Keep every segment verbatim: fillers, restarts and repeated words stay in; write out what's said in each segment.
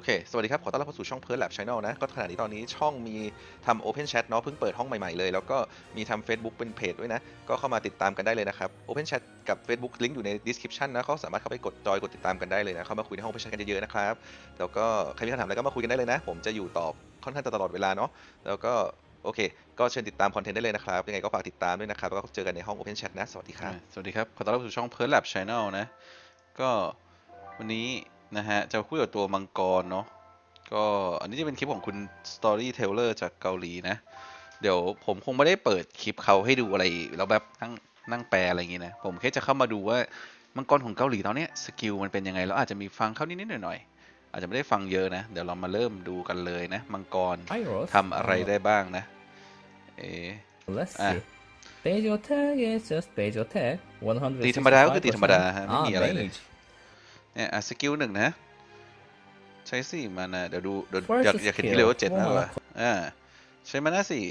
เคสวัสดีครับขอต้อนรับเข้าสู่ช่อง Pearl Lab Channel นะก็ขณะนี้ตอนนี้ช่องมีทำ Open Chat เนาะเพิ่งเปิดห้องใหม่ๆเลยแล้วก็มีทำ Facebook เป็นเพจด้วยนะก็เข้ามาติดตามกันได้เลยนะครับ Open Chat กับ Facebook ลิงก์อยู่ใน description นะเขาสามารถเข้าไปกดจอยกดติดตามกันได้เลยนะเข้ามาคุยในห้อง Open Chat กันเยอะๆนะครับแล้วก็ใครมีคำถามอะไรก็มาคุยกันได้เลยนะผมจะอยู่ตอบค่อนข้างจะตลอดเวลาเนาะแล้วก็โอเคก็เชิญติดตามคอนเทนต์ได้เลยนะครับยังไงก็ฝากติดตามด้วยนะครับแล้วก็เจอกันในห้อง Open Chat นะสวัสดีครับสวัสดีครับขอต้อนรับสู่ช่อง Pearl Lab Channel นะก็วันนี้นะฮะจะคุยกับตัวมังกรเนาะก็อันนี้จะเป็นคลิปของคุณ Storyteller จากเกาหลีนะเดี๋ยวผมคงไม่ได้เปิดคลิปเขาให้ดูอะไรแล้วแบบนั่งนั่งแปลอะไรอย่างงี้นะผมแค่จะเข้ามาดูว่ามังกรของเกาหลีตอนนี้สกิลมันเป็นยังไงแล้วอาจจะมีฟังเข้านิดๆหน่อยๆอาจจะไม่ได้ฟังเยอะนะเดี๋ยวเรามาเริ่มดูกันเลยนะมังกร Hi Ross. ทำอะไรได้บ้างนะเอ Let's อ่ะ see. Base attack is just base attack. ตีธรรมดาก็คือตีธรรมดาฮะไม่ Ah, มีอะไรเลย mage. เนี่ยอ่ะสกิลหนึ่งนะใช้สี่มานะเดี๋ยวดูเดี๋ยว First อยากอยากเห็น skill ที่เลเวลเจ็ดมากกว่า One อ่าใช้มานาสี่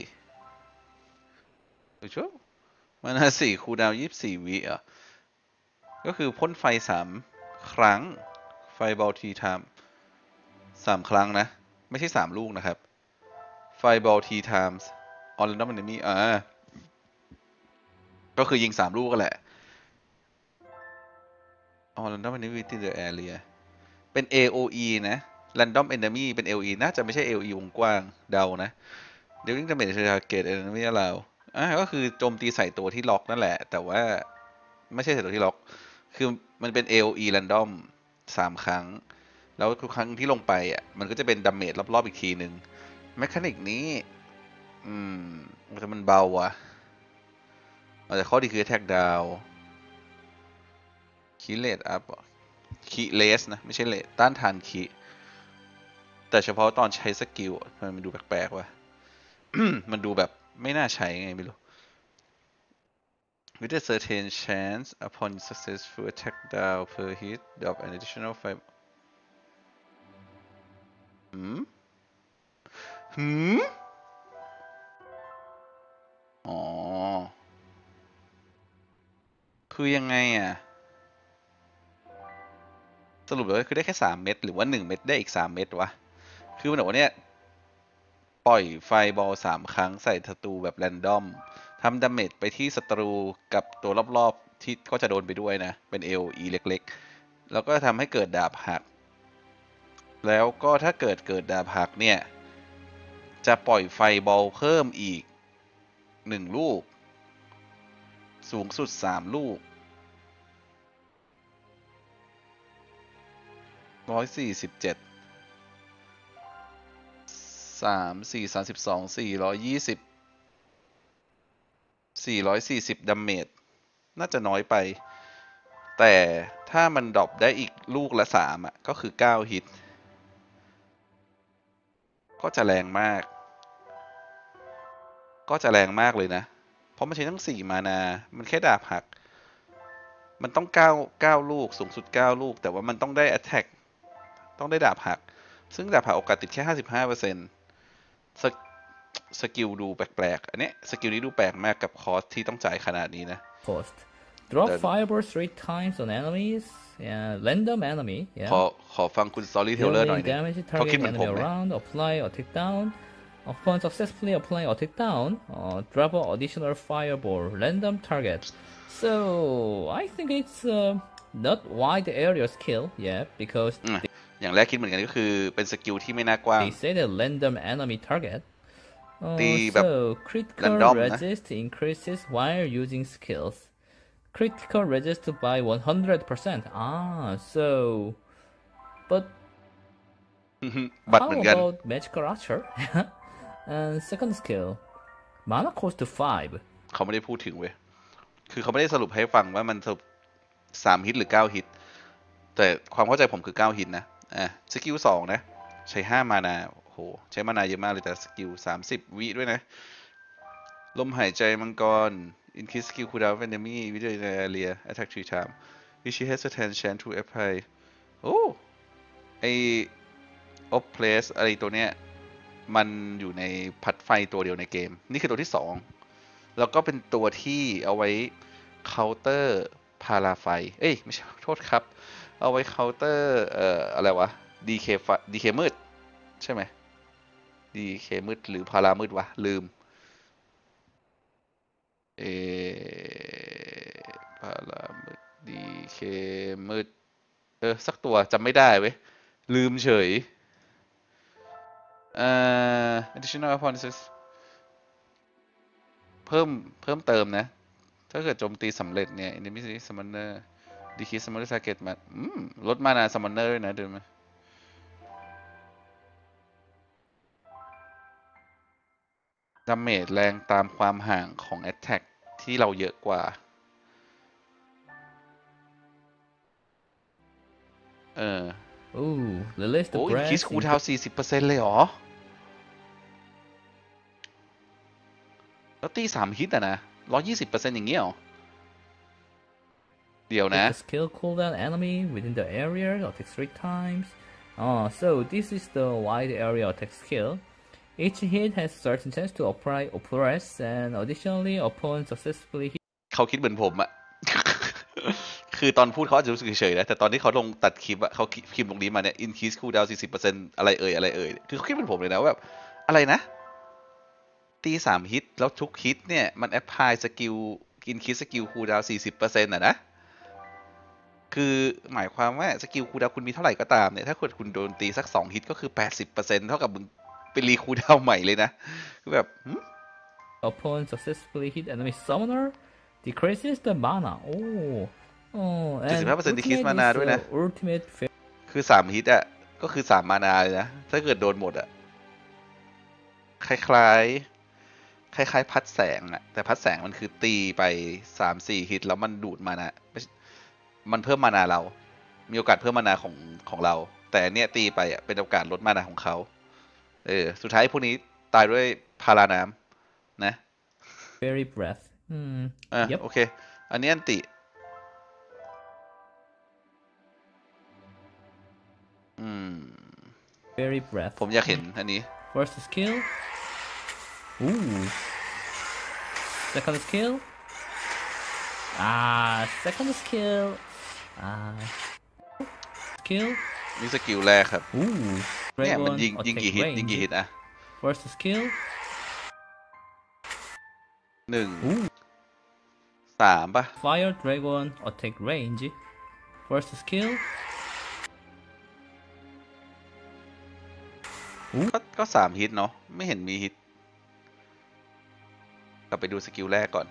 ดูชัวมานาสี่คูลดาวน์ยี่สิบสี่วิอ่ะก็คือพ่นไฟสามครั้งไฟบอลทีไทม์สามครั้งนะ ไม่ใช่สามลูกนะครับไฟบอลทีไทม์ออลเลนดอมเอนมี่อ่าก็คือยิงสามลูกก็แหละออลเลนดอมเอนมี่ที่เดอะแอเรียเป็น เอ โอ อี นะ Random Enemy เป็น เอ โอ อี น่าจะไม่ใช่ เอ โอ อี วงกว้างเดานะ Dealing Damage to Target Enemy Allow อ่ะก็คือโจมตีใส่ตัวที่ล็อกนั่นแหละ แต่ว่าไม่ใช่ใส่ตัวที่ล็อก คือมันเป็น เอ โอ อี Random สามครั้ง แล้วทุกครั้งที่ลงไปอ่ะมันก็จะเป็นดาเมจรอบๆอีกทีหนึ่งแมคานิกนี้ อืมแต่มันเบาว่ะแต่ข้อดีคือ Attack Down คีเลตอัพคีเลสนะไม่ใช่เลสต้านทานคีแต่เฉพาะตอนใช้สกิลมันดูแปลกๆว่ะ มันดูแบบไม่น่าใช้ไงไม่รู้ with a certain chance upon successful attack down per hit drop an additional five หืมหืมอ๋อคือยังไงอ่ะสรุปเลยคือได้แค่สามเม็ดหรือว่าหนึ่งเม็ดได้อีกสามเม็ดวะคือมันบอกว่าเนี่ยปล่อยไฟบอลสามครั้งใส่ศัตรูแบบแรนดอมทำดาเมจไปที่ศัตรูกับตัวรอบๆที่ก็จะโดนไปด้วยนะเป็น เอ โอ อี เล็กๆแล้วก็ทำให้เกิดดาบหักแล้วก็ถ้าเกิดเกิดดาบหักเนี่ยจะปล่อยไฟบอลเพิ่มอีกหนึ่งลูกสูงสุดสามลูกร้อยสี่สิบเจ็ดสามสี่สามสิบสองสี่ร้อยยี่สิบสี่ร้อยสี่สิบดาเมจน่าจะน้อยไปแต่ถ้ามันดรอปได้อีกลูกละสามอ่ะก็คือเก้าฮิตก็จะแรงมากก็จะแรงมากเลยนะเพราะมันใช้ทั้งสี่มานามันแค่ดาบหักมันต้องเก้าเก้าลูกสูงสุดเก้าลูกแต่ว่ามันต้องได้ attack ต้องได้ดาบหักซึ่งดาบหักโอกาสติดแค่ ห้าสิบห้าเปอร์เซ็นต์ สสกิลดูแปลกๆอันนี้สกิลนี้ดูแปลกมากกับคอสที่ต้องจ่ายขนาดนี้นะ cost. Drop Then- fireball three times on enemies. Yeah, random enemy. ขอ Yeah. ขอฟังคุณ Storyteller หน่อย Dealing หนึง damage to เขาคิด target เหมือนผม enemy ไหม around. Apply attack down. Upon successfully applying attack down, uh, drop an additional fireball random target. So I think it's uh, not wide area skill. Yeah, because อืมอย่างแรกคิดเหมือนกันก็คือเป็นสกิลที่ไม่น่ากว้าง they say the random enemy target. Uh, ตีแบบ so critical random นะ resist increases while using skills. Critical resist by one hundred percent. Ah, so but บัตร how เหมือนกัน about magical archer? And second skill, mana cost five. เขาไม่ได้พูดถึงเว้ยคือเขาไม่ได้สรุปให้ฟังว่ามันสรุปสามฮิตหรือเก้าฮิตแต่ความเข้าใจผมคือเก้าฮิตนะอ่ะสกิลสองนะใช้ห้ามานาโอ้โหใช้มานาเยอะมากเลยแต่สกิลสามสิบวิด้วยนะลมหายใจมังกร increase skill cooldown of enemy within the area attack three times which has a ten chance to apply โอ้ไอ of place อะไรตัวเนี้ยมันอยู่ในพัดไฟตัวเดียวในเกมนี่คือตัวที่สองแล้วก็เป็นตัวที่เอาไว้เคาน์เตอร์พาราไฟเอ้ยไม่ใช่โทษครับเอาไว้เคาน์เตอร์เอ่ออะไรวะดีเคดีเคมืดใช่ไหมดีเคมืดหรือพารามืดวะลืมเอพารามืดดีเคมืดเออสักตัวจำไม่ได้เว้ยลืมเฉยเอ่อ additional upon เพิ่มเพิ่มเติมนะถ้าเกิดโจมตีสำเร็จเนี่ย enemy summoner decrease summoner target มาอืมลดมานา summoner ด้วยนะเดินมาดาเมจแรงตามความห่างของ attack ที่เราเยอะกว่าเออ Ooh, release the โอ้ breath. increase cooldown สี่สิบเปอร์เซ็นต์เลยเหรอแล้วตีสามฮิตอะนะร้อยยี่สิบเปอร์เซ็นต์อย่างเงี้ยเหรอเดี๋ยวนะ Hit the skill cooldown enemy within the area attack three times. Oh, so this is the wide area attack skill. Each hit has certain chance to apply oppress, and additionally, upon successfully hit เขาคิดเหมือนผมอะ คือตอนพูดเขาอาจจะรู้สึกเฉยๆนะ แต่ตอนที่เขาลงตัดคลิปอะเขาพิมพ์ตรงนี้มาเนี่ย increase cooldown สี่สิบเปอร์เซ็นต์อะไรเอ่ยอะไรเอ่ยคือเขาคิดเหมือนผมเลยนะว่าแบบอะไรนะ ตีสามฮิตแล้วทุกฮิตเนี่ยมัน apply สกิล increase สกิล cooldown สี่สิบเปอร์เซ็นต์อะนะ คือหมายความว่าสกิลคูลดาวน์คุณมีเท่าไหร่ก็ตามเนี่ยถ้าเกิดคุณโดนตีสักสองฮิตก็คือ แปดสิบเปอร์เซ็นต์ เท่ากับมึงเป็นรีคูลดาวน์ใหม่เลยนะคือแบบ upon successfully hit enemy summoner, decreases the mana. Oh, oh, เจ็ดสิบ and ห้าเปอร์เซ็นต์ decrease ultimate มานา is ด้วยนะ uh, ultimate. fa- คือสามฮิตอ่ะก็คือสามมานาเลยนะถ้าเกิดโดนหมดอ่ะคล้ายๆคล้ายๆพัดแสงอ่ะแต่พัดแสงมันคือตีไป สามสี่ ฮิตแล้วมันดูดมานะมันเพิ่มมานาเรามีโอกาสเพิ่มมานาของของเราแต่เนี่ยตีไปอ่ะเป็นโอกาสลดมานาของเขาเออสุดท้ายพวกนี้ตายด้วยพาราน้ำนะ Fairy breath. Hmm. อ่ะ Yep. โอเคอันนี้อันติอืม Fairy breath. ผมอยากเห็นอันนี้ First skill. Ooh. Second skill. Ah, second skill. Ah. Skill. นี่สกิลแรกครับ Ooh. เนี่ยมัน Dragon ยิงยิง attack กี่ฮิตยิงกี่ฮิ range. ตอะ First skill. หนึ่ง Ooh. สามป่ะ Fire dragon attack range. First skill. ก็ก็สามฮิตเนาะไม่เห็นมีฮิตกลับไปดูสกิลแรกก่อน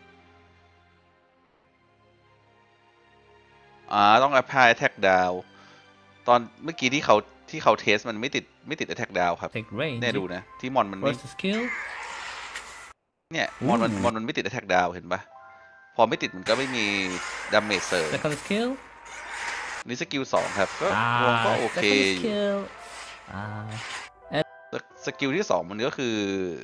อ่าต้อง apply attack down ตอนเมื่อกี้ที่เขาที่เขาเทสมันไม่ติดไม่ติด attack down ครับ Attack range. เนี่ยดูนะที่มอนมันไม่ First skill. เนี่ยมอนมันอืมมอนมันไม่ติด attack down เห็นปะพอไม่ติดมันก็ไม่มีดาเมจเสริม Second skill. นี่สกิลสองครับก็วง Ah, ก็โอเค second อยู่ skill. Ah. สสกิลที่สองมันก็คือ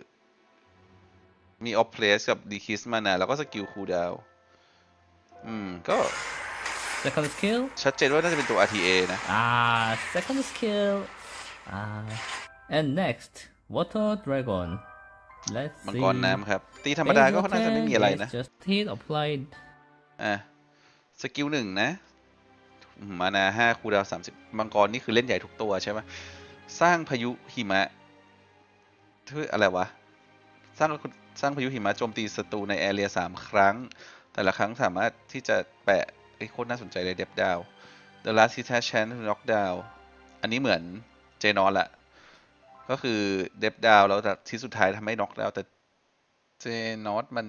มี oppress กับ decrease mana แล้วก็สกิล cooldown อืมก็ Second skill. ชัดเจนว่าน่าจะเป็นตัว อาร์ ที เอ นะ Ah, second skill. Ah. And next, water dragon. Let's มัง see. กรน้ำครับ ตีธรรมดาก็น่าจะไม่มีอะไรนะ Just hit applied. อ่ะสกิลหนึ่งนะมานาห้าคูลดาวน์สามสิบมังกรนี่คือเล่นใหญ่ทุกตัวใช่ไหมสร้างพายุหิมะคืออะไรวะ สร้างสร้างพายุหิมะโจมตีศัตรูในแอเรียสามครั้ง แต่ละครั้งสามารถที่จะแปะไอ้โคตรน่าสนใจเลยเดฟดาว The last hit has chance to knock down อันนี้เหมือนเจนอนแหละก็คือเดฟดาวแล้วแต่ที่สุดท้ายทำให้น็อกดาวแต่เจนอตมัน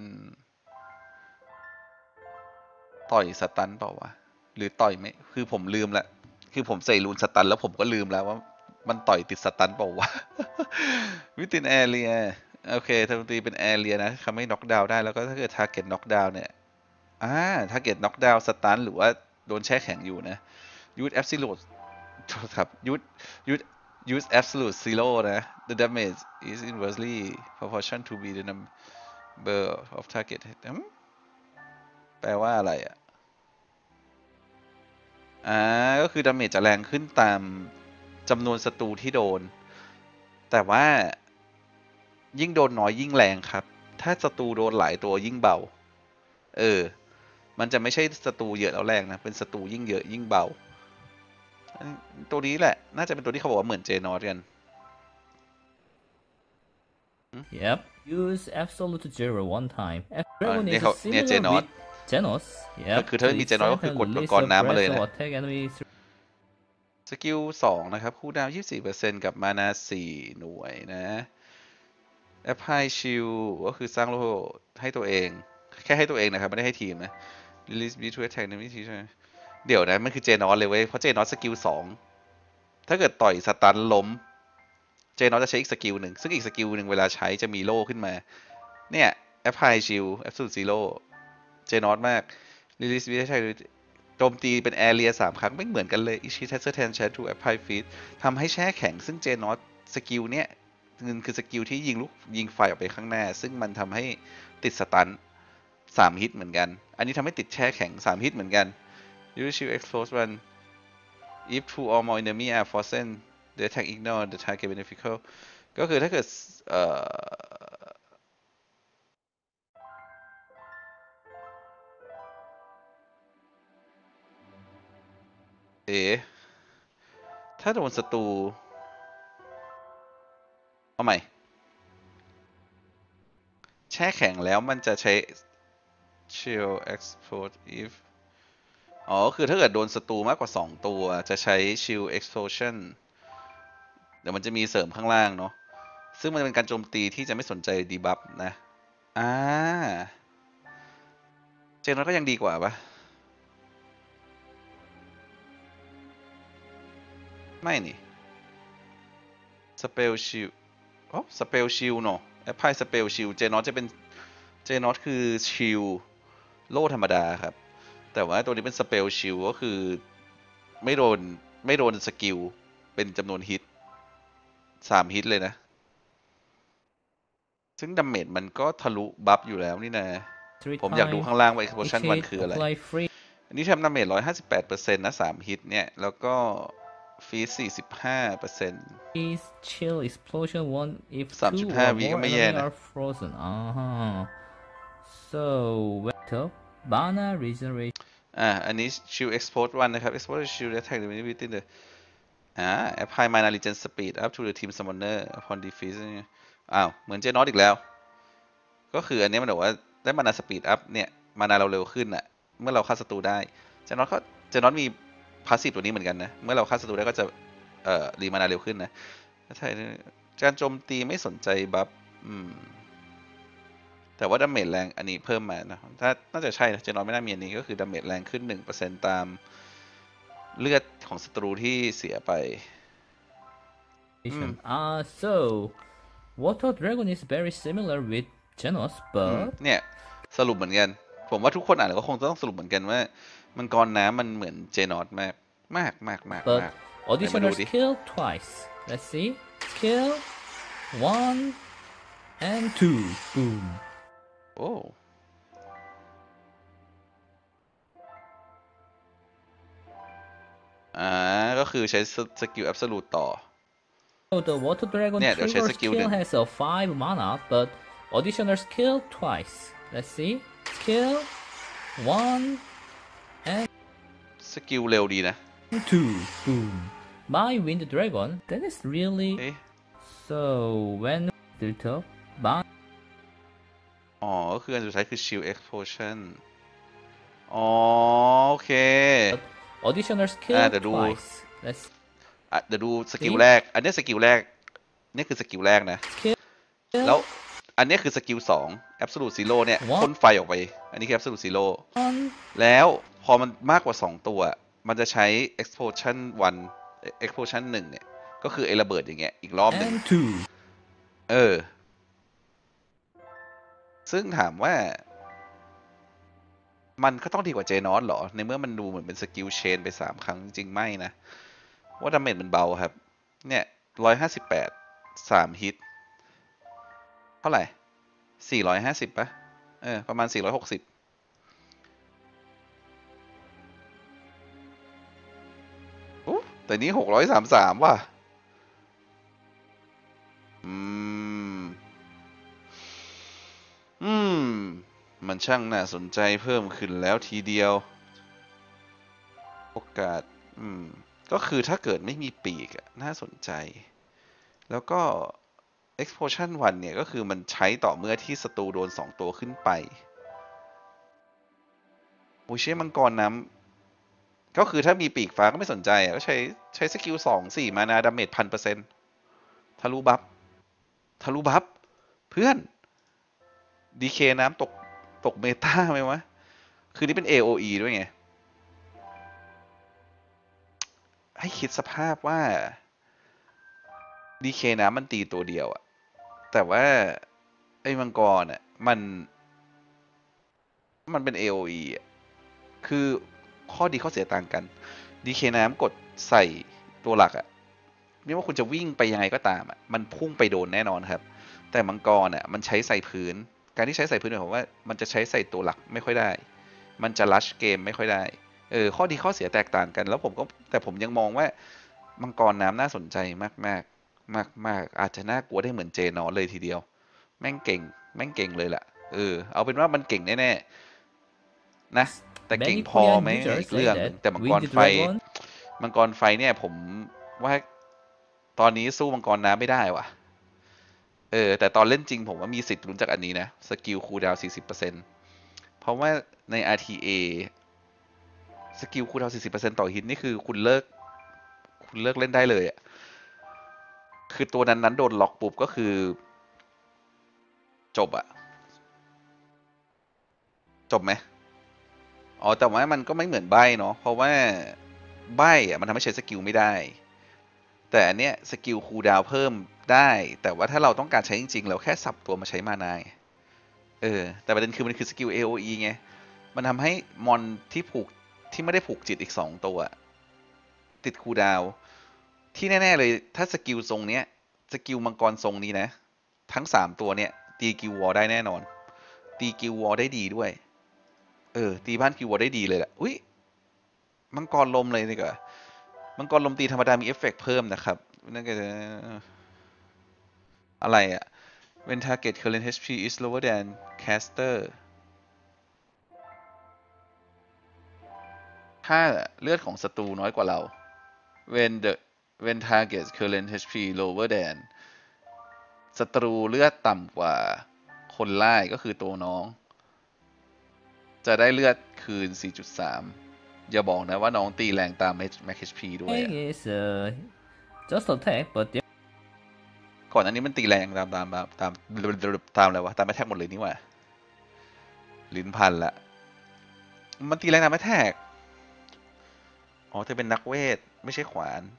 ต่อยสตันเปล่าวะหรือต่อยไม่คือผมลืมละคือผมใส่รูนสตันแล้วผมก็ลืมแล้วว่ามันต่อยติดสตันเปล่าวะ วิตินแอเรียโอเคทำตีเป็นแอเรียนะทำให้น็อกดาวน์ได้แล้วก็ถ้าเกิดทาร์เก็ตน็อกดาวน์เนี่ยอ่าทาร์เก็ตน็อกดาวน์สตันหรือว่าโดนแช่แข็งอยู่นะยูดแอ b ซิลูดครับยูดยูดuse absolute zero นะ the damage is inversely proportion to be the number of target แปลว่าอะไรอ่ะอ่าก็คือดาเมจจะแรงขึ้นตามจำนวนศัตรูที่โดนแต่ว่ายิ่งโดนน้อยยิ่งแรงครับถ้าศัตรูโดนหลายตัวยิ่งเบาเออมันจะไม่ใช่ศัตรูเยอะแล้วแรงนะเป็นศัตรูยิ่งเยอะยิ่งเบาตัวนี้แหละน่าจะเป็นตัวที่เขาบอกว่าเหมือนเจนอตกัน Yep. Use absolute zero one time. Dragon เนี่ย is เขาเนี่ย similar Genos with Genos. Yep. คือถ้าไม่มี Genos ก็คือกดมังกรน้ำมาเลยนะ attack enemy สกิลสองนะครับคูลดาวน์ ยี่สิบสี่เปอร์เซ็นต์ กับมานาสี่หน่วยนะ Apply Shield ก็คือสร้างโล่ให้ตัวเอง แค่ให้ตัวเองนะครับ ไม่ได้ให้ทีมนะ Release B to attack enemy ใช่ไหมเดี๋ยวนะมันคือเจนอสเลยเว้ย เพราะเจนอสสกิลสองถ้าเกิดต่อยสตันล้มเจนอสจะใช้อีกสกิลหนึ่งซึ่งอีกสกิลหนึ่งเวลาใช้จะมีโล่ขึ้นมาเนี่ย Apply Shield Absolute Zero เจนอสมาก Release B to attack โจมตีเป็นแอเรียสามครั้งไม่เหมือนกันเลย อิชิเทสเซอร์แทนแชททูแอปพลายฟีดทำให้แช่แข็งซึ่งเจนอสสกิลเนี้ยคือสกิลที่ยิงลูกยิงไฟออกไปข้างหน้า ซึ่งมันทำให้ติดสตันสามฮิตเหมือนกัน อันนี้ทำให้ติดแช่แข็งสามฮิตเหมือนกัน Use Shield Explode One if two or more enemy are frozen the attack ignore the target beneficial ก็คือถ้าเกิดเอ่อเอ๋ถ้าโดนศัตรูเอาใหม่แช่แข็งแล้วมันจะใช้ Shield Explode if อ๋อคือถ้าเกิดโดนศัตรูมากกว่าสองตัวจะใช้ Shield Explosion เดี๋ยวมันจะมีเสริมข้างล่างเนาะซึ่งมันเป็นการโจมตีที่จะไม่สนใจดีบัฟนะอ่าเจนนั้นก็ยังดีกว่าปะไม่นี่ Spell Shield อ๋อ Spell Shield เนาะแอปพลาย Spell Shield เจนอตจะเป็นเจนอตคือ Shield โล่ธรรมดาครับแต่ว่าตัวนี้เป็น Spell Shield ก็คือไม่โดนไม่โดนสกิลเป็นจำนวนฮิตสามฮิตเลยนะซึ่งดาเมจมันก็ทะลุบัฟอยู่แล้วนี่นะผมอยากดูข้างล่างว่า Explosion วันคืออะไรอันนี้ทำดาเมจ หนึ่งร้อยห้าสิบแปดเปอร์เซ็นต์ นะสามฮิตเนี่ยแล้วก็ฟีด สี่สิบห้าเปอร์เซ็นต์ Is chill explosion one if สามสิ two บห้า or วิก็ more ไม่แย่ enemy นะ are frozen. Uh-huh. So, vector, mana regeneration. อ่าอันนี้ Shield Explosion วันนะครับ Explosion Shield Attack the within the อ่า Apply Mana Regen Speed up to the team summoner upon defeat อ้าวเหมือนเจนอตอีกแล้วก็คืออันนี้มันบอกว่าได้มานาสปีดอัพเนี่ยมานาเราเร็วขึ้นอะเมื่อเราฆ่าศัตรูได้เจนอตก็เจนอตมีพาสซีฟตัวนี้เหมือนกันนะเมื่อเราฆ่าศัตรูได้ก็จะเอ่อรีมานาเร็วขึ้นนะใช่การโจมตีไม่สนใจบัฟอืมแต่ว่าดาเมจแรงอันนี้เพิ่มมานะถ้าน่าจะใช่นะเจนอตไม่น่ามีอันนี้ก็คือดาเมจแรงขึ้น หนึ่งเปอร์เซ็นต์ ตามเลือดของศัตรูที่เสียไป Ah, uh, so Water Dragon is very similar with Genos, but เนี่ยสรุปเหมือนกันผมว่าทุกคนอ่านแล้วก็คงต้องสรุปเหมือนกันว่ามังกรน้ำมันเหมือนเจนอตมากมากมากมาก but มาก additional ดิ skill twice. Let's see. Skill one and two. Boom. โอ้อ่าก็คือใช้สกิล Absolute ต่อ So the Water Dragon Yeah, trigger there's a skill skill then. has a five mana, but additional skill twice. Let's see. Skill one สกิลเร็วดีนะ and two. Boom. My Wind Dragon. That is really เอ๊ะ so when the top ban อ๋อก็คืออันสุดท้ายคือ Shield Explosion อ๋อโอเค additional skill อ่าเดี๋ยวดู twice. Let's อ่ะเดี๋ยวดูสกิลแรก อันนี้สกิลแรกนี่คือสกิลแรกนะ skill แล้วอันนี้คือสกิลสอง Absolute Zero เนี่ย What? พ่นไฟออกไป อันนี้คือ Absolute Zero one แล้วพอมันมากกว่าสองตัว มันจะใช้ Explosion วัน Explosion หนึ่งเนี่ย ก็คือไอ้ระเบิดอย่างเงี้ย อีกรอบหนึ่ง and two. เออ ซึ่งถามว่า มันก็ต้องดีกว่าเจนอสเหรอ ในเมื่อมันดูเหมือนเป็นสกิลเชนไปสามครั้งจริงๆไม่นะ ว่าดาเมจมันเบาครับ เนี่ยร้อยห้าสิบแปดสามฮิต เท่าไหร่สี่ร้อยห้าสิบป่ะ เออ ประมาณสี่ร้อยหกสิบโอ้แต่นี้หกร้อยสามสิบสามว่ะ อืม อืม มันช่างน่าสนใจเพิ่มขึ้นแล้วทีเดียว โอกาส อืมก็คือถ้าเกิดไม่มีปีกอะน่าสนใจ แล้วก็ explosion วันเนี่ยก็คือมันใช้ต่อเมื่อที่ศัตรูโดนสองตัวขึ้นไปโอเช่มังกรน้ำก็คือถ้ามีปีกฟ้าก็ไม่สนใจอ่ะก็ใช้ใช้สกิลสองสี่มานาดาเมจพันเปอร์เซ็นต์ทะลุบัฟทะลุบัฟเพื่อนดีเคน้ำตกตกเมตาไหมวะ คือนี่เป็น เอ โอ อี ด้วยไง ให้คิดสภาพว่าดีเคน้ำมันตีตัวเดียวอะแต่ว่าไอ้มังกรอ่ะมันมันเป็น เอ โอ อี อะคือข้อดีข้อเสียต่างกันดีเคน้ำกดใส่ตัวหลักอะไม่ว่าคุณจะวิ่งไปยังไงก็ตามอะมันพุ่งไปโดนแน่นอนครับ แต่มังกรอ่ะมันใช้ใส่พื้น การที่ใช้ใส่พื้นหมายความว่ามันจะใช้ใส่ตัวหลักไม่ค่อยได้ มันจะลัชเกมไม่ค่อยได้ เออข้อดีข้อเสียแตกต่างกัน แล้วผมก็แต่ผมยังมองว่ามังกรน้ำน่าสนใจมากมากมากมากๆอาจจะน่ากลัวได้เหมือนเจนอสเลยทีเดียว แม่งเก่งแม่งเก่งเลยแหละเออเอาเป็นว่ามันเก่งแน่ๆนะ แต่เก่ง Many พอ Korean ไหม users อีก say เรื่องหนึ่ง that แต่มังกร Wind ไฟ Dragon มังกรไฟเนี่ยผมว่าตอนนี้สู้มังกรน้ำไม่ได้ว่ะ เออแต่ตอนเล่นจริงผมว่ามีสิทธิ์ลุ้นจากอันนี้นะสกิลคูลดาวน์ สี่สิบเปอร์เซ็นต์ เพราะว่าใน อาร์ ที เอ สกิลคูลดาวน์ สี่สิบเปอร์เซ็นต์ ต่อฮิตนี่คือคุณเลิกคุณเลิกเล่นได้เลยอ่ะคือตัวนั้นนั้นโดนล็อกปุ๊บก็คือจบอ่ะจบไหมอ๋อแต่ว่ามันก็ไม่เหมือนใบ้เนาะเพราะว่าใบ้อะมันทำให้ใช้สกิลไม่ได้ แต่อันเนี้ยสกิลคูลดาวน์เพิ่มได้ แต่ว่าถ้าเราต้องการใช้จริงๆ เราแค่สับตัวมาใช้มานาไงเออ แต่ประเด็นคือมันคือสกิล เอ โอ อี ไง มันทำให้มอนที่ผูกที่ไม่ได้ผูกจิตอีกสองตัว ติดคูลดาวน์ที่แน่ๆเลย ถ้าสกิลทรงเนี้ย สกิลมังกรทรงนี้นะ ทั้งสามตัวเนี้ยตีกิลวอลได้แน่นอน ตีกิลวอลได้ดีด้วย เออ ตีบ้านกิลวอลได้ดีเลยแหละอุ้ยมังกรลมเลยดีกว่ามังกรลมตีธรรมดามีเอฟเฟกต์เพิ่มนะครับนั่นก็จะอะไรอะ when target current เอช พี is lower than caster ถ้าเลือดของศัตรูน้อยกว่าเรา when the when target current เอช พี lower than ศัตรูเลือดต่ำกว่าคนไล่ก็คือตัวน้อง จะได้เลือดคืน สี่จุดสาม อย่าบอกนะว่าน้องตีแรงตาม Max เอช พี ด้วยอะ is uh, just attack, but the ก่อนอันนี้มันตีแรงตามตามตามตามตามอะไรวะตามแมทแท็กหมดเลยนี่หว่าลิ้นพันละมันตีแรงตามแมทแท็กอ๋อเธอเป็นนักเวทไม่ใช่ขวาน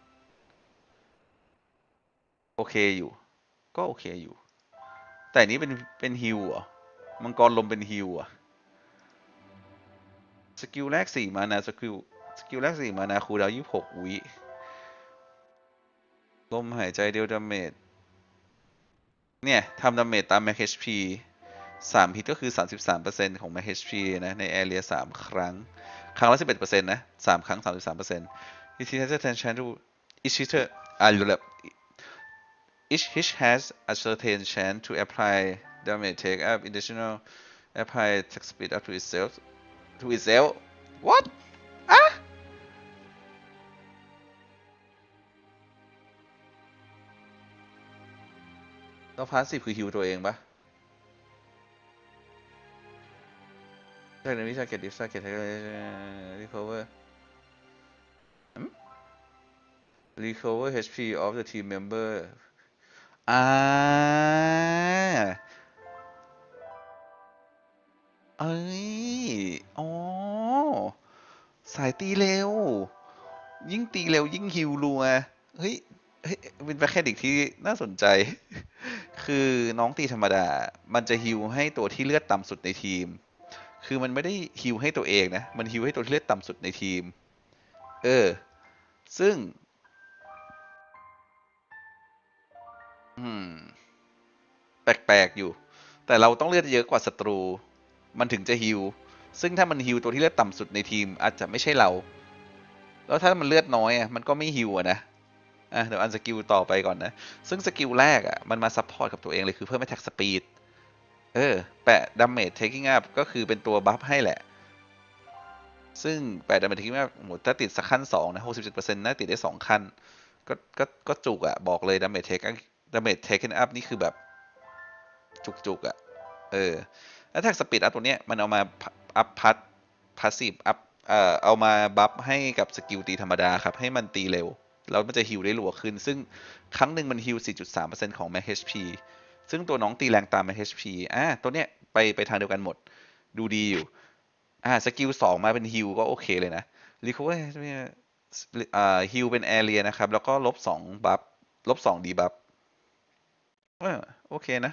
โอเคอยู่ก็โอเคอยู่แต่อันนี้เป็นเป็นฮิวเหรอมังกรลมเป็นฮิวอ่ะสกิลแรกสี่มานาสกิลสกิลแรกสี่มานาคูลดาวน์ยี่สิบหกวิลมหายใจเดียวดาเมจเนี่ยทำดาเมจตาม Max เอช พี สามฮิตก็คือ สามสิบสามเปอร์เซ็นต์ ของ Max เอช พี นะใน Area สามครั้งครั้งละ สิบเอ็ดเปอร์เซ็นต์ นะสามครั้ง สามสิบสามเปอร์เซ็นต์ Each hit has a chance to each hitter อ่ารู้แล้ว each hit has a certain chance to apply damage take up additional apply attack speed up to itself to itself what อ่ะแล้วพาสซีฟคือฮิวตัวเองปะจากนั้นวิชาเก็ตดิฟซาเก็ตรีคอเวอร์ recover เอช พี of the team member อ่าเอ้ยอ๋อสายตีเร็วยิ่งตีเร็วยิ่งฮิวรัวเฮ้ยเฮ้ยเป็นแมคานิกที่น่าสนใจคือน้องตีธรรมดามันจะฮิวให้ตัวที่เลือดต่ำสุดในทีมคือมันไม่ได้ฮิวให้ตัวเองนะมันฮิวให้ตัวที่เลือดต่ำสุดในทีมเออซึ่งอืมแปลกๆอยู่แต่เราต้องเลือดเยอะกว่าศัตรูมันถึงจะฮิวซึ่งถ้ามันฮิวตัวที่เลือดต่ำสุดในทีมอาจจะไม่ใช่เราแล้วถ้ามันเลือดน้อยอ่ะมันก็ไม่ฮิวอ่ะนะอ่ะเดี๋ยวอันสกิลต่อไปก่อนนะซึ่งสกิลแรกอ่ะมันมาซัพพอร์ตกับตัวเองเลยคือเพิ่ม attack speed เออแปะ damage taking up ก็คือเป็นตัวบัฟให้แหละซึ่งแปดดาเมจเทคอัพหมดถ้าติดสักขั้นสองนะหกสิบเจ็ดเปอร์เซ็นต์น่าติดได้สองขั้นก็ก็ก็จุกอะบอกเลยดาเมจเทคดาเมจเทคอัพนี่คือแบบจุกจุกอะเออแล้วแท็กสปีดอัพตัวเนี้ยมันเอามาอัพพัดพาสซีฟอัพเอ่อเอามาบัฟให้กับสกิลตีธรรมดาครับให้มันตีเร็วแล้วมันจะฮิลได้รัวขึ้นซึ่งครั้งหนึ่งมันฮิล สี่จุดสามเปอร์เซ็นต์ ของ Max เอช พี ซึ่งตัวน้องตีแรงตาม Max เอช พี อ่ะตัวเนี้ยไปไปทางเดียวกันหมดดูดีอยู่อ่าสกิลสองมาเป็นฮิลก็โอเคเลยนะรีคอเวอร์อ่าฮิลเป็นแอเรียนะครับแล้วก็ลบสองบัฟลบสองดีบัฟเออโอเคนะ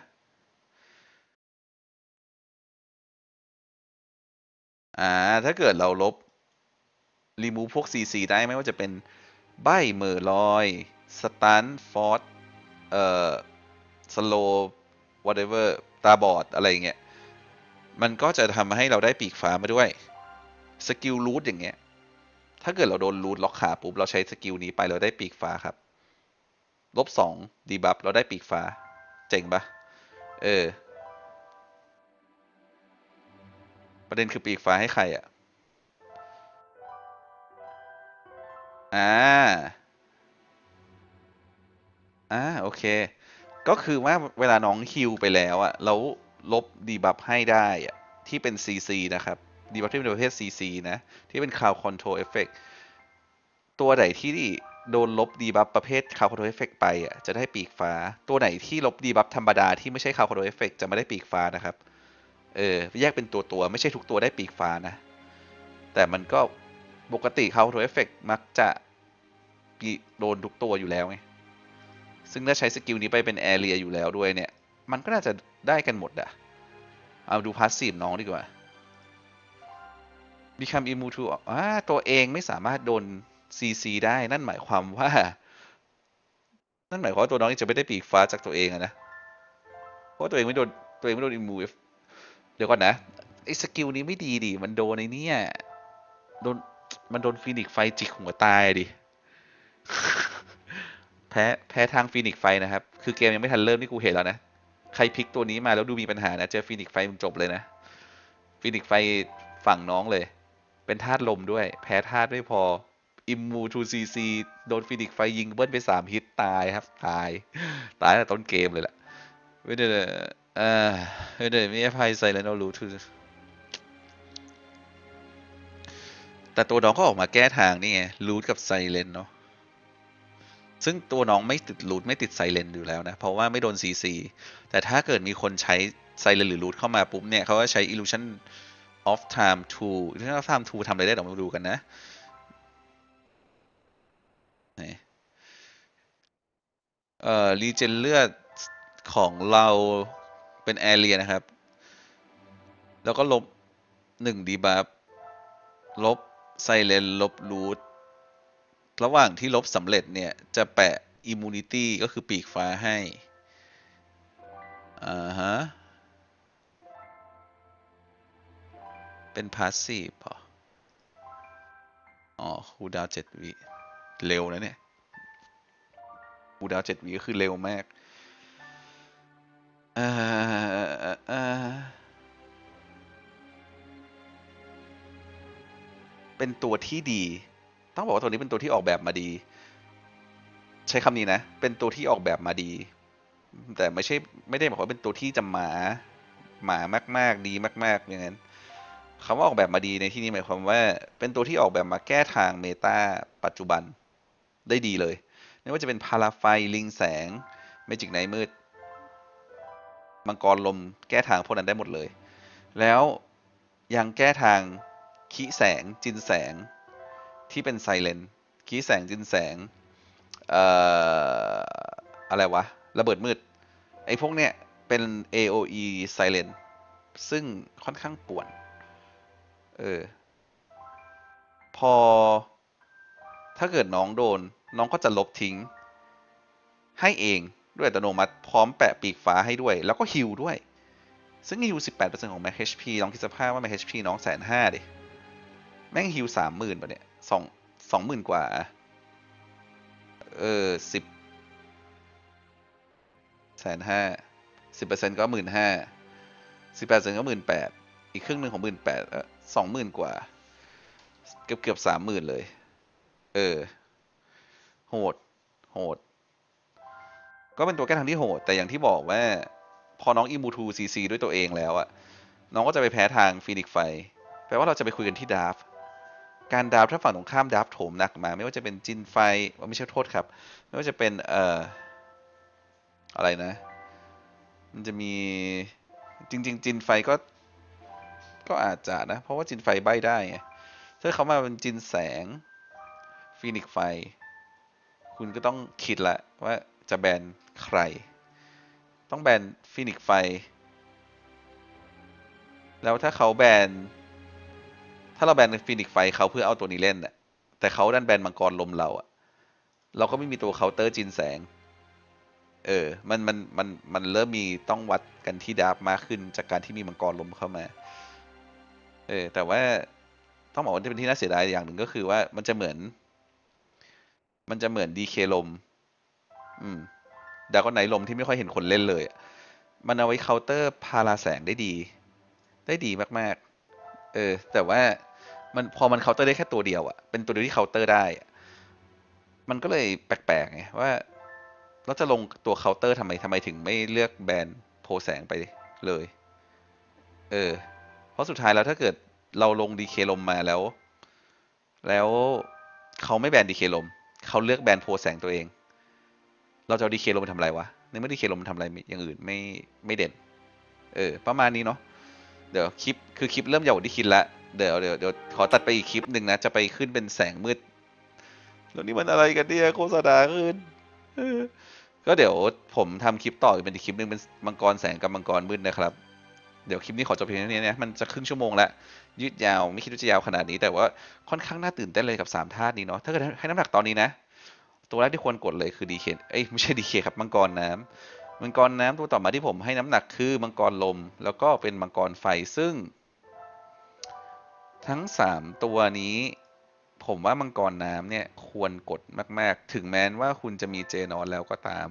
อ่าถ้าเกิดเราลบรีมูฟพวก ซี ซี ได้ไม่ว่าจะเป็นใบ้เหม่อลอยสตันฟอร์สเอ่อสโล whatever ตาบอดอะไรอย่างเงี้ยมันก็จะทำให้เราได้ปีกฟ้ามาด้วยสกิลรูทอย่างเงี้ยถ้าเกิดเราโดนรูทล็อกขาปุ๊บเราใช้สกิลนี้ไปเราได้ปีกฟ้าครับลบสองดีบัฟเราได้ปีกฟ้าเจ๋งปะเออประเด็นคือปีกฟ้าให้ใครอ่ะอ่าอ่าโอเคก็คือว่าเวลาน้องฮิลไปแล้วอะแล้วลบดีบัฟให้ได้อะที่เป็น ซี ซี นะครับดีบัฟที่เป็นประเภท ซี ซี นะที่เป็น Crowd Control Effect ตัวไหนที่โดนลบดีบัฟประเภท Crowd Control Effect ไปอะจะได้ปีกฟ้าตัวไหนที่ลบดีบัฟธรรมดาที่ไม่ใช่ Crowd Control Effect จะไม่ได้ปีกฟ้านะครับเออแยกเป็นตัวตัวไม่ใช่ทุกตัวได้ปีกฟ้านะแต่มันก็ปกติ Crowd Control Effect มักจะโดนทุกตัวอยู่แล้วไงซึ่งถ้าใช้สกิลนี้ไปเป็นแอเรียอยู่แล้วด้วยเนี่ยมันก็น่าจะได้กันหมดอะเอาดูพาสซีฟน้องดีกว่า Become immune to อ่าตัวเองไม่สามารถโดน ซี ซี ได้นั่นหมายความว่านั่นหมายความว่าตัวน้องจะไม่ได้ปีกฟ้าจากตัวเองอะนะเพราะตัวเองไม่โดนตัวเองไม่โดน immune เดี๋ยวก่อนนะไอ้สกิลนี้ไม่ดีดิมันโดนไอ้นี่โดนมันโดนฟีนิกซ์ไฟจิกหัวตายดิแพ้แพ้ทางฟีนิกซ์ไฟนะครับคือเกมยังไม่ทันเริ่มนี่กูเห็นแล้วนะใครพิกตัวนี้มาแล้วดูมีปัญหานะเจอฟีนิกซ์ไฟมึงจบเลยนะฟีนิกซ์ไฟฝั่งน้องเลยเป็นธาตุลมด้วยแพ้ธาตุไม่พออิมมูทูซีซีโดนฟีนิกซ์ไฟยิงเบิ้ลไปสามฮิตตายครับตายตายตั้งแต่ต้นเกมเลยแหละไม่ได้เออไม่ได้ไม่ให้ไซเลนเอารู้ทูแต่ตัวน้องก็ออกมาแก้ทางนี่ไงรูทกับไซเลนเนาะซึ่งตัวน้องไม่ติดรูทไม่ติดไซเลนอยู่แล้วนะเพราะว่าไม่โดนซีซีแต่ถ้าเกิดมีคนใช้ไซเลนหรือรูทเข้ามาปุ๊บเนี่ยเขาก็ใช้ illusion of time to illusion of time to ทำอะไรได้เดี๋ยวมาดูกันนะเอ่อรีเจนเลือดของเราเป็นแอเรียนะครับแล้วก็ลบหนึ่งดีบัฟลบไซเลนลบรูทระหว่างที่ลบสำเร็จเนี่ยจะแปะ immunity ก็คือปีกฟ้าให้อ่าฮะเป็นพาสซีฟเหรออ๋อคูลดาวน์เจ็ดวิเร็วนะเนี่ยคูลดาวน์เจ็ดวิก็คือเร็วมากอ่าอ่าเป็นตัวที่ดีต้องบอกว่าตัวนี้เป็นตัวที่ออกแบบมาดีใช้คำนี้นะเป็นตัวที่ออกแบบมาดีแต่ไม่ใช่ไม่ได้หมายความว่าเป็นตัวที่จะหมาหมามากๆดีมากๆอย่างนั้นคำว่าออกแบบมาดีในที่นี้หมายความว่าเป็นตัวที่ออกแบบมาแก้ทางเมตาปัจจุบันได้ดีเลยไม่ว่าจะเป็นพาราไฟลิงแสงเมจิกไนท์มืดมังกรลมแก้ทางพวกนั้นได้หมดเลยแล้วยังแก้ทางขี้แสงจินแสงที่เป็นไซเลนขี้แสงจินแสงเอ่ออะไรวะระเบิดมืดไอ้พวกเนี้ยเป็น เอ โอ อี Silent ซึ่งค่อนข้างป่วนเออพอถ้าเกิดน้องโดนน้องก็จะลบทิ้งให้เองด้วยอัตโนมัติพร้อมแปะปีกฟ้าให้ด้วยแล้วก็ฮิลด้วยซึ่งฮิล สิบแปดเปอร์เซ็นต์ ของ Max เอช พี ลองคิดสภาพว่า Max เอช พี น้องแสนห้าดิแม่งฮิลสามหมื่นป่ะเนี่ยสองสองหมื่นกว่าเออสิบแสนห้าสิบเปอร์เซ็นต์ก็หมื่นห้าสิบแปดเปอร์เซ็นต์ก็หมื่นแปดอีกครึ่งหนึ่งของหมื่นแปดสองหมื่นกว่าเกือบเกือบสามหมื่นเลย เออ โหด โหด ก็เป็นตัวแก้ทางที่โหด แต่อย่างที่บอกว่า พอน้องอิมูทูซีซีด้วยตัวเองแล้วอะน้องก็จะไปแพ้ทางฟีนิกซ์ไฟ แปลว่าเราจะไปคุยกันที่ดราฟ การดราฟถ้าฝั่งตรงข้ามดราฟโถมหนักมา ไม่ว่าจะเป็นจินไฟไม่ใช่โทษครับ ไม่ว่าจะเป็นเอ่ออะไรนะ มันจะมีจริงๆจินไฟก็ก็อาจจะนะ เพราะว่าจินไฟใบ้ได้ไงถ้าเขามาเป็นจินแสงฟีนิกซ์ไฟ คุณก็ต้องคิดละว่าจะแบนใคร ต้องแบนฟีนิกซ์ไฟ แล้วถ้าเขาแบนถ้าเราแบนฟีนิกซ์ไฟเขาเพื่อเอาตัวนี้เล่นน่ะแต่เขาดันแบนมังกรลมเราอะเราก็ไม่มีตัวเคาน์เตอร์จินแสงเออมันมันมันมันเริ่มมีต้องวัดกันที่ดาร์ฟมากขึ้นจากการที่มีมังกรลมเข้ามาเออแต่ว่าต้องบอกว่าที่เป็นที่น่าเสียดายอย่างหนึ่งก็คือว่ามันจะเหมือน มันจะเหมือนดีเคลมอืมดาก็ไนลมที่ไม่ค่อยเห็นคนเล่นเลยมันเอาไว้เคาน์เตอร์พาราแสงได้ดี ได้ดีมากๆเออแต่ว่ามันพอมันเคาน์เตอร์ได้แค่ตัวเดียวอะเป็นตัวเดียวที่เคาน์เตอร์ได้มันก็เลยแปลกๆไงว่าเราจะลงตัวเคาน์เตอร์ทำไมทำไมถึงไม่เลือกแบนโพแสงไปเลยเออเพราะสุดท้ายแล้วถ้าเกิดเราลงดีเคลมมาแล้ว แล้วเขาไม่แบนดีเคลมเขาเลือกแบนโพแสงตัวเอง เราจะเอาดีเคลมไปทำอะไรวะในเมื่อดีเคลมมันทำอะไรอย่างอื่นไม่ไม่เด่นเออประมาณนี้เนาะเดี๋ยวคลิปคือคลิปเริ่มยาวกว่าที่คิดละเดี๋ยวเดี๋ยวเดี๋ยวขอตัดไปอีกคลิปหนึ่งนะจะไปขึ้นเป็นแสงมืดแล้วนี่มันอะไรกันเนี่ยโฆษณาขึ้นก็เดี๋ยวผมทำคลิปต่อเป็นอีกคลิปหนึ่งเป็นมังกรแสงกับมังกรมืดนะครับเดี๋ยวคลิปนี้ขอจบเพียงเท่านี้นะมันจะครึ่งชั่วโมงละยืดยาวไม่คิดว่าจะยาวขนาดนี้แต่ว่าค่อนข้างน่าตื่นเต้นเลยกับสามธาตุนี้เนาะถ้าเกิดให้น้ำหนักตอนนี้นะตัวแรกที่ควรกดเลยคือดีเคเอ้ยไม่ใช่ดีเคครับมังกรน้ำมังกรน้ำตัวต่อมาที่ผมให้น้ำหนักคือมังกรลมแล้วก็เป็นมังกรไฟซึ่งทั้งสามตัวนี้ผมว่ามังกรน้ำเนี่ยควรกดมากๆถึงแม้ว่าคุณจะมีเจนอนแล้วก็ตาม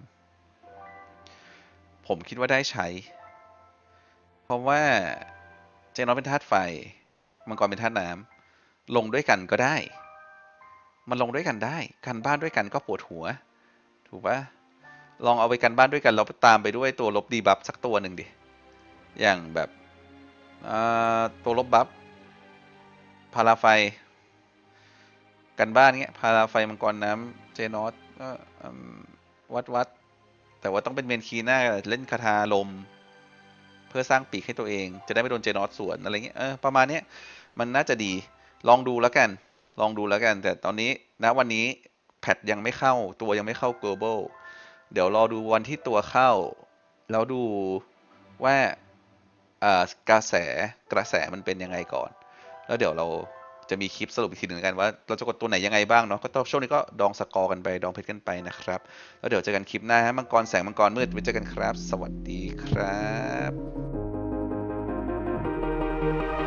ผมคิดว่าได้ใช้เพราะว่าเจนอนเป็นธาตุไฟมังกรเป็นธาตุน้ำลงด้วยกันก็ได้มันลงด้วยกันได้กันบ้านด้วยกันก็ปวดหัวถูกปะลองเอาไปกันบ้านด้วยกันแล้วตามไปด้วยตัวลบดีบัฟสักตัวหนึ่งดิอย่างแบบตัวลบบัฟพาราไฟกันบ้านเงี้ยพาราไฟมังกรน้ำเจนอสก็วัดวัดแต่ว่าต้องเป็นเมนคีน่าเล่นคาถาลมเพื่อสร้างปีกให้ตัวเองจะได้ไม่โดนเจนอสสวนอะไรเงี้ยเออประมาณเนี้ยมันน่าจะดีลองดูแล้วกันลองดูแล้วกันแต่ตอนนี้ณวันนี้แพทยังไม่เข้าตัวยังไม่เข้า global เดี๋ยวรอดูวันที่ตัวเข้าแล้วดูว่ากระแสกระแสมันเป็นยังไงก่อนแล้วเดี๋ยวเราจะมีคลิปสรุปอีกทีหนึ่งกันว่าเราจะกดตัวไหนยังไงบ้างเนาะก็ต้องช่วงนี้ก็ดองสกอร์กันไปดองเพชรกันไปนะครับแล้วเดี๋ยวเจอกันคลิปหน้าฮะมังกรแสงมังกรมืดไว้เจอกันครับสวัสดีครับ